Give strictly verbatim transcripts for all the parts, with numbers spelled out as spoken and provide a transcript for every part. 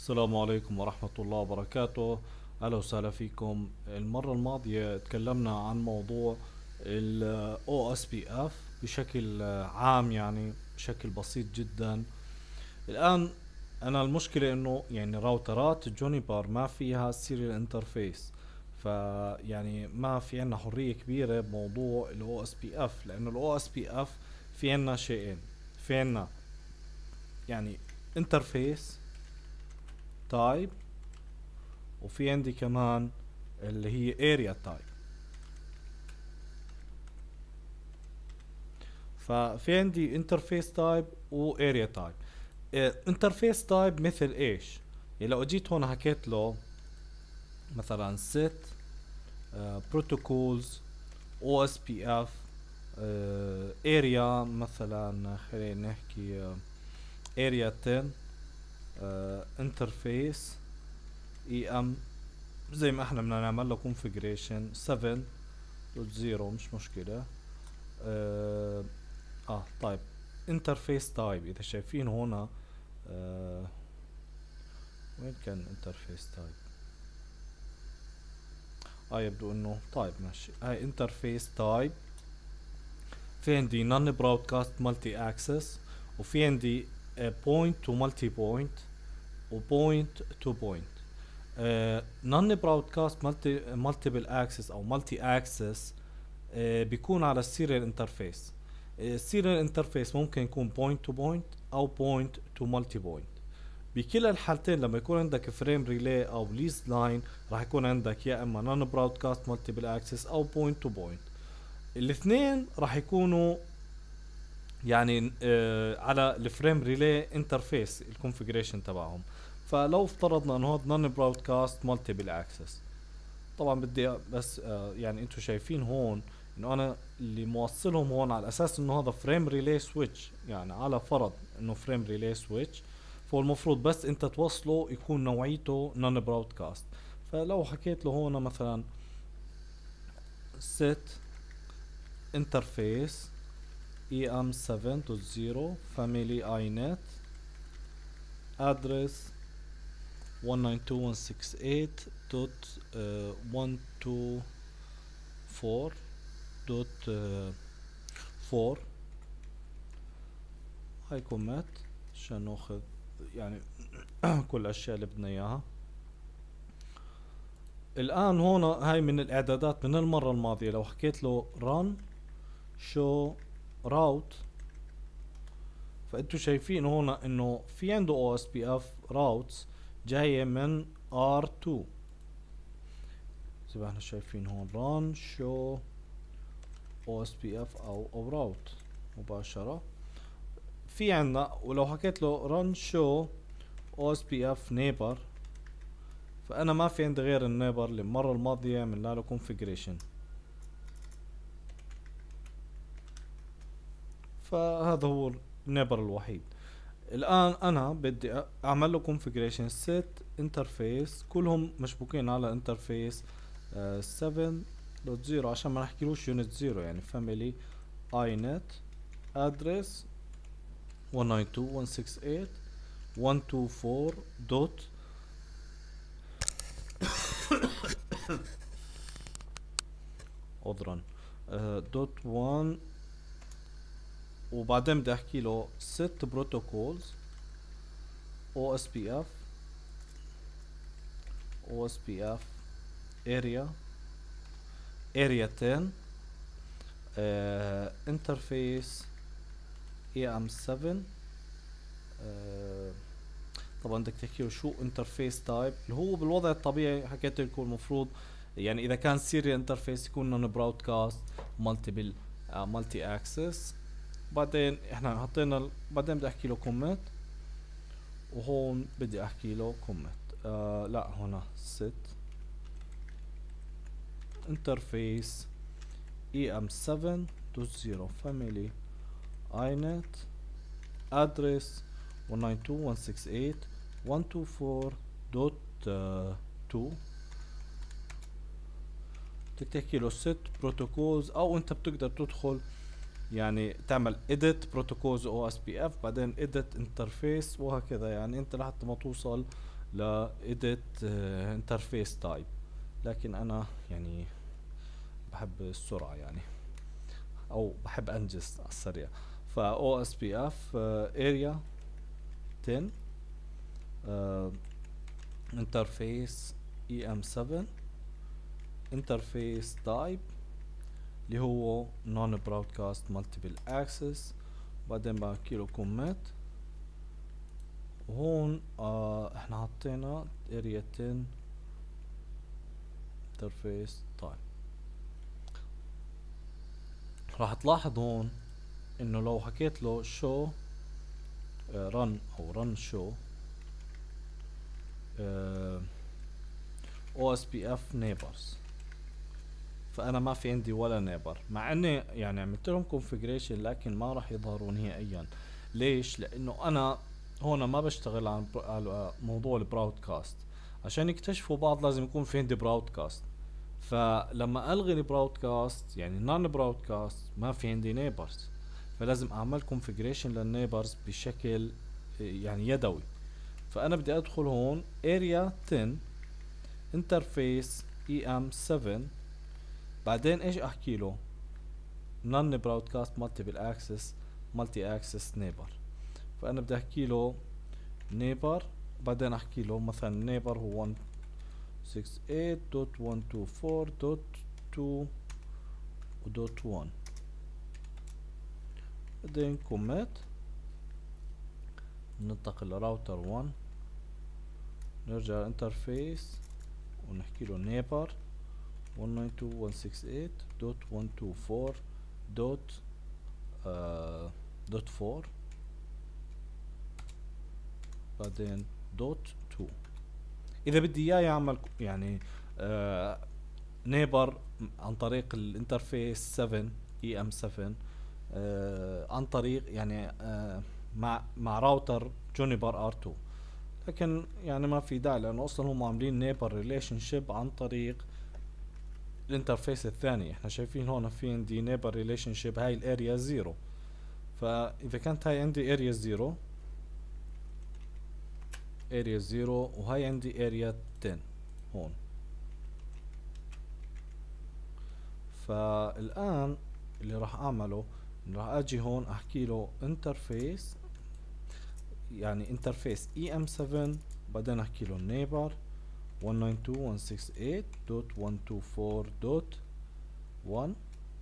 السلام عليكم ورحمة الله وبركاته. أهلا وسهلا فيكم. المرة الماضية تكلمنا عن موضوع ال أو إس بي إف بشكل عام، يعني بشكل بسيط جدا. الآن أنا المشكلة إنه يعني راوترات جونيبر ما فيها سيريال انترفيس، فيعني ما في عنا حرية كبيرة بموضوع ال أو إس بي إف، لأنه ال أو إس بي إف في عنا شيئين. في عنا يعني انترفيس تايب، وفي عندي كمان اللي هي اريا تايب. ففي عندي انترفيس تايب واريا تايب. انترفيس تايب مثل ايش؟ يعني لو جيت هون حكيت له مثلا set بروتوكولز او اس بي اف اريا، مثلا خلينا نحكي اريا عشرة انترفيس اي ام، زي ما احنا بدنا نعمل له configuration سبعة دوت صفر، مش مشكلة. اه, آه طيب، انترفيس تايب اذا شايفين هنا. آه وين كان انترفيس تايب؟ اه يبدو انه طيب ماشي. هاي انترفيس تايب. في عندي نون برودكاست مالتي اكسس، وفي عندي بوينت تو مالتي بوينت وبوينت تو بوينت. نون برودكاست مالتي مالتيبل اكسس او مالتي اكسس بيكون على السيريال انترفيس. السيريال انترفيس ممكن يكون بوينت تو بوينت او بوينت تو مالتي بوينت. بكلا الحالتين لما يكون عندك فريم ريلي او ليز لاين راح يكون عندك يا اما نون برودكاست مالتيبل اكسس او بوينت تو بوينت. الاثنين راح يكونوا يعني آه على الفريم ريلي انترفيس الكونفيجريشن تبعهم. فلو افترضنا انه هذا نون برودكاست مالتيبل اكسس، طبعا بدي بس آه يعني انتم شايفين هون انه انا اللي موصلهم هون على اساس انه هذا فريم ريلي سويتش، يعني على فرض انه فريم ريلي سويتش، فالمفروض بس انت توصله يكون نوعيته نون برودكاست. فلو حكيت له هون مثلا set interface اي ام سبعة دوت صفر family inet address one ninety-two dot one sixty-eight dot one twenty-four dot four. هاي كومات عشان ناخذ يعني كل الاشياء اللي بدنا اياها. الان هون هاي من الاعدادات من المرة الماضية. لو حكيت له run show route، فانتو شايفين هون انه في عنده او اس بي اف routes جاية من ار اتنين، زي ما احنا شايفين هون run show او اس بي اف او او route مباشرة في عنا. ولو حكيت له run show او اس بي اف neighbor، فانا ما في عندي غير النيبر اللي المرة الماضية عملنا له configuration. فهذا هو النيبر الوحيد. الان انا بدي اعمل له configuration set interface، كلهم مشبوكين على انترفيس سبعة دوت صفر عشان ما نحكيلوش يونت صفر، يعني family inet address one ninety-two dot one sixty-eight dot one twenty-four dot عذرا دوت one. وبعدين بدي احكي له set protocols او اس بي اف او اس بي اف area area عشرة انترفيس اي ام سبعة. طبعا بدك تحكي له شو انترفيس تايب، اللي هو بالوضع الطبيعي حكيت لكم المفروض يعني اذا كان سيريال انترفيس يكون نون برودكاست مالتيبل مالتي اكسس. بعدين احنا حطينا ال... بعدين بدي احكي له كومنت، وهون بدي احكي له كومنت. آه لا هنا set interface اي ام سبعة دوت صفر family inet address one ninety-two dot one sixty-eight dot one twenty-four dot two. بدك تحكي له set protocols، او انت بتقدر تدخل يعني تعمل edit protocols او اس بي اف بعدين edit interface وهكذا، يعني انت لحتى ما توصل ل edit interface type، لكن انا يعني بحب السرعة يعني، او بحب انجز على السريع. ف او اس بي اف area ten uh, interface اي ام سبعة interface type اللي هو non broadcast multiple access، بعدين بحكي له commit. وهون آه احنا حطينا area ten interface type. راح تلاحظ هون انه لو حكيت له show uh, run او run show uh, او اس بي اف neighbors، فانا ما في عندي ولا نيبر، مع اني يعني عملت لهم configuration لكن ما راح يظهروا نهائيا. ليش؟ لانه انا هون ما بشتغل عن على موضوع البراودكاست. عشان يكتشفوا بعض لازم يكون في عندي براودكاست، فلما الغي البراودكاست يعني نون براودكاست ما في عندي نيبرز، فلازم اعمل configuration للنيبرز بشكل يعني يدوي. فانا بدي ادخل هون area ten interface اي ام سبعة، بعدين ايش احكي له؟ non broadcast multiple access multi access neighbor. فانا بدي احكي له neighbor، بعدين احكي له مثلا neighbor هو one sixty-eight dot one twenty-four dot two dot one، بعدين commit، ننتقل لراوتر one، نرجع انترفيس ونحكي له neighbor one ninety-two dot one sixty-eight dot one twenty-four dot dot four، بعدين دوت two. اذا بدي اياه يعمل يعني آه نيبر عن طريق الانترفيس سبعة اي ام سبعة آه عن طريق يعني آه مع مع راوتر جونيبر ار two، لكن يعني ما في داعي لانه اصلا هم عاملين نيبر ريليشن شيب عن طريق الانترفيس الثاني. احنا شايفين هون في عندي نيبر ريليشن شيب هاي الاريا زيرو، فاذا كانت هاي عندي اريا زيرو اريا زيرو وهاي عندي اريا ten هون، فالان اللي راح اعمله راح اجي هون احكي له انترفيس يعني انترفيس اي ام سبعة، بعدين احكي له neighbor one ninety-two dot one sixty-eight dot one twenty-four dot one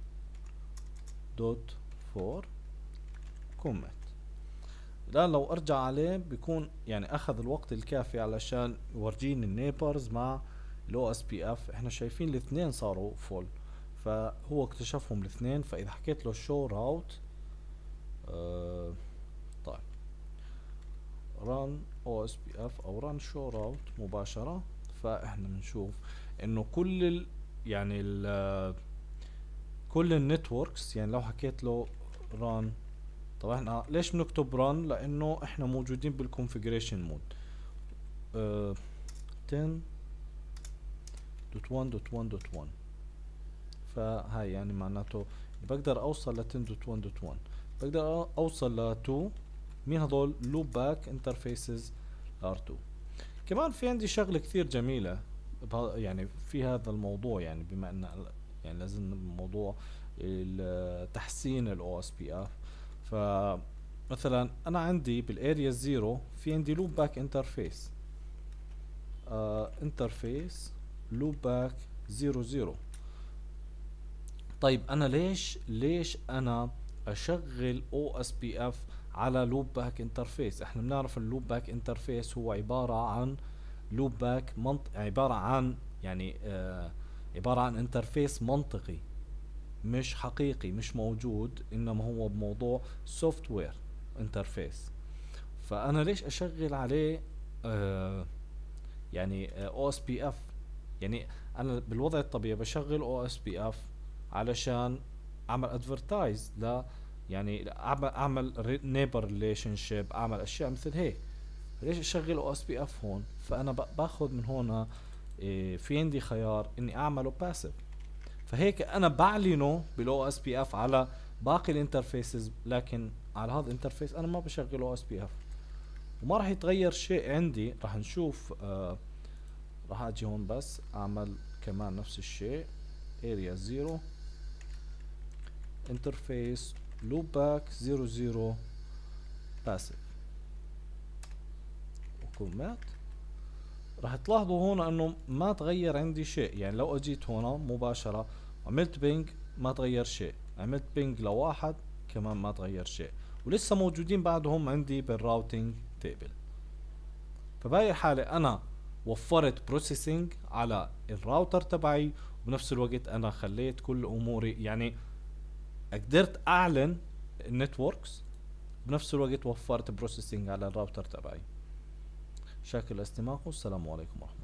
dot four commit. الان لو ارجع عليه بيكون يعني اخذ الوقت الكافي علشان يورجيني النيبرز مع الاو اس بي اف. احنا شايفين الاثنين صاروا فول، فهو اكتشفهم الاثنين. فاذا حكيت له شو راوت آه طيب run او اس بي اف او run show route مباشرة، فاحنا بنشوف انه كل ال يعني ال كل النتوركس يعني لو حكيت له run. طبعا احنا ليش بنكتب run؟ لانه احنا موجودين بالconfiguration مود uh, ten dot one dot one dot one، فهاي يعني معناته بقدر اوصل ل ten dot one dot one، بقدر اوصل ل two. مين هذول؟ loop back interfaces ار two. كمان في عندي شغلة كثير جميلة يعني في هذا الموضوع، يعني بما ان يعني لازم موضوع تحسين الاو اس بي اف. فمثلا انا عندي بالاريا زيرو في عندي لوب باك انترفيس انترفيس لوب باك زيرو زيرو. طيب انا ليش ليش انا اشغل او اس بي اف على لوب باك انترفيس؟ احنا بنعرف اللوب باك انترفيس هو عبارة عن لوب باك منط... عبارة عن يعني آه عبارة عن انترفيس منطقي مش حقيقي مش موجود، انما هو بموضوع سوفت وير انترفيس. فانا ليش اشغل عليه آه يعني او اس بي اف؟ يعني انا بالوضع الطبيعي بشغل او اس بي اف علشان اعمل ادفرتايز ل يعني اعمل اعمل نيبر ريليشن شيب، اعمل اشياء مثل هيك. ليش اشغل او اس بي اف هون؟ فانا باخذ من هون إيه في عندي خيار اني اعمله باسيف، فهيك انا بعلنه بالاو اس بي اف على باقي الانترفيسز، لكن على هذا الانترفيس انا ما بشغل او اس بي اف. وما راح يتغير شيء عندي. راح نشوف آه راح اجي هون بس اعمل كمان نفس الشيء اريا زيرو انترفيس لوباك زيرو زيرو باسيف وكومات. راح تلاحظوا هون انه ما تغير عندي شيء. يعني لو اجيت هنا مباشرة عملت بينج ما تغير شيء، عملت بينج لواحد كمان ما تغير شيء، ولسه موجودين بعدهم عندي بالراوتينج تيبل. فبهاي الحالة انا وفرت بروسيسنج على الراوتر تبعي، وبنفس الوقت انا خليت كل اموري، يعني قدرت اعلن النتوركس، بنفس الوقت وفرت بروسيسنج على الراوتر تبعي. شكرا لاستماعكم، السلام عليكم ورحمة الله.